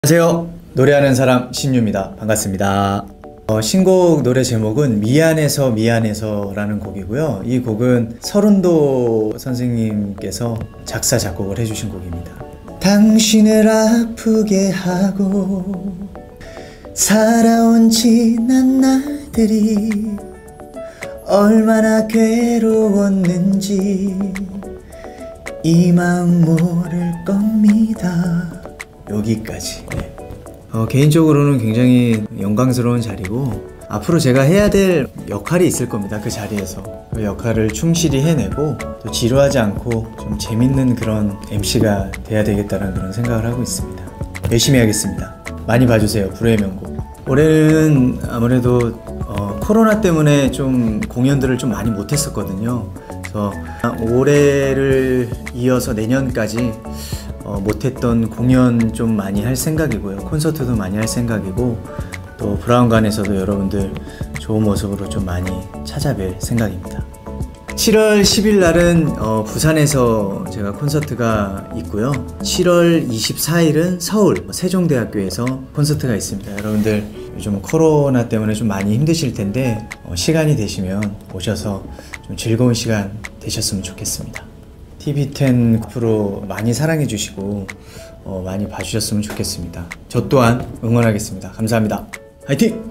안녕하세요. 노래하는 사람 신유입니다. 반갑습니다. 신곡 노래 제목은 미안해서 미안해서 라는 곡이고요. 이 곡은 서른도 선생님께서 작사 작곡을 해주신 곡입니다. 당신을 아프게 하고 살아온 지난 날들이 얼마나 괴로웠는지 이 마음 모를 겁니다. 여기까지. 개인적으로는 굉장히 영광스러운 자리고 앞으로 제가 해야 될 역할이 있을 겁니다. 그 자리에서 그 역할을 충실히 해내고 또 지루하지 않고 좀 재밌는 그런 MC가 돼야 되겠다는 그런 생각을 하고 있습니다. 열심히 하겠습니다. 많이 봐주세요. 불후의 명곡. 올해는 아무래도 코로나 때문에 좀 공연들을 좀 많이 못했었거든요. 그래서 올해를 이어서 내년까지 못했던 공연 좀 많이 할 생각이고요. 콘서트도 많이 할 생각이고 또 브라운관에서도 여러분들 좋은 모습으로 좀 많이 찾아뵐 생각입니다. 7월 10일 날은 부산에서 제가 콘서트가 있고요. 7월 24일은 서울 세종대학교에서 콘서트가 있습니다. 여러분들 요즘 코로나 때문에 좀 많이 힘드실 텐데 시간이 되시면 오셔서 좀 즐거운 시간 되셨으면 좋겠습니다. TV10 프로 많이 사랑해 주시고 많이 봐주셨으면 좋겠습니다. 저 또한 응원하겠습니다. 감사합니다. 화이팅!